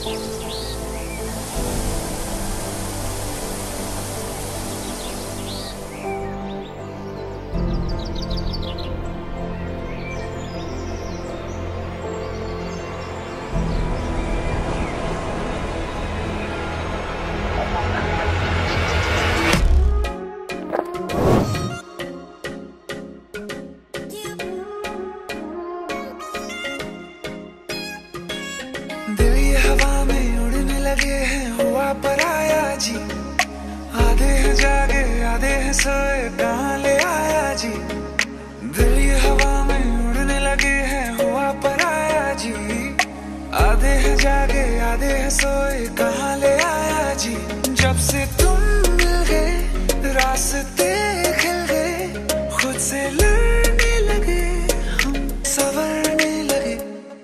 दिल ये हवा में उड़ने लगे हैं, हुआ पराया जी। आधे हैं जागे आधे हैं सोए, कहाँ ले आया जी। दिल ये हवा में उड़ने लगे हैं, हुआ पराया जी। आधे हैं जागे आधे हैं सोए, कहाँ ले आया जी। जब से तुम मिल गए रास्ते खिल गए, खुद से लड़ने लगे हम, संवरने लगे।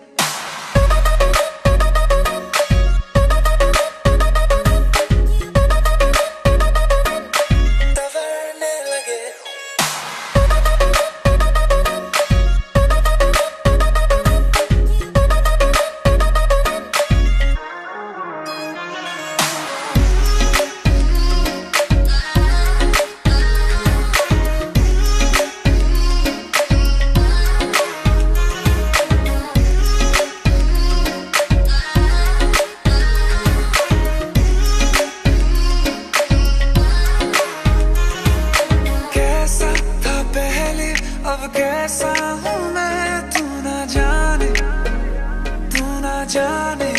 अब कैसा हूँ मैं, तू ना जाने, तू ना जाने।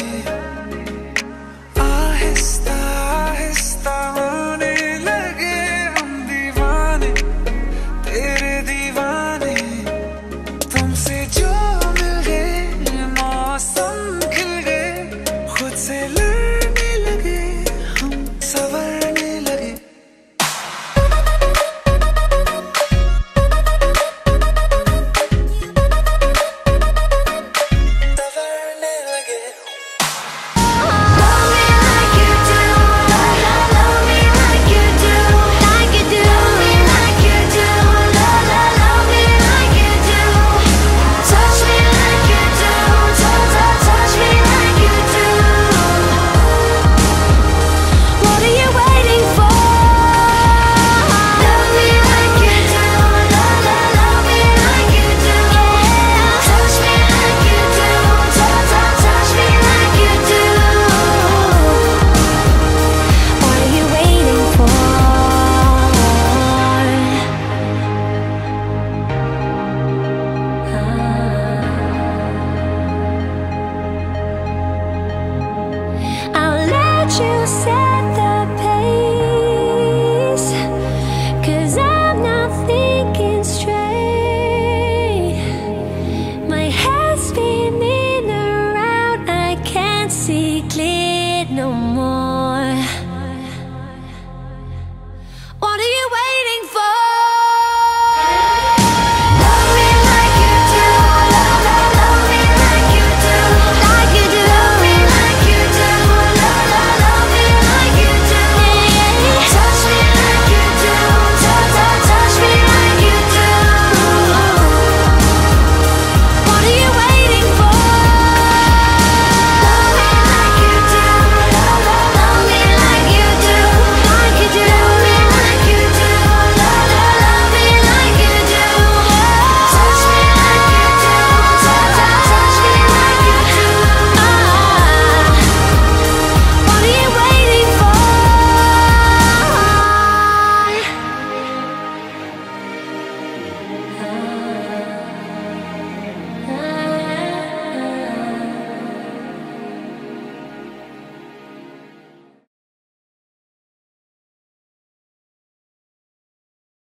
आहिस्ता आहिस्ता होने लगे हम दीवाने, तेरे दीवाने। तुमसे जो मिल गए मौसम खिल गए, खुद से लड़ने लगे हम, संवरने लगे। You set the pace, 'cause I'm not thinking straight. My head's spinning around, I can't see clear no more.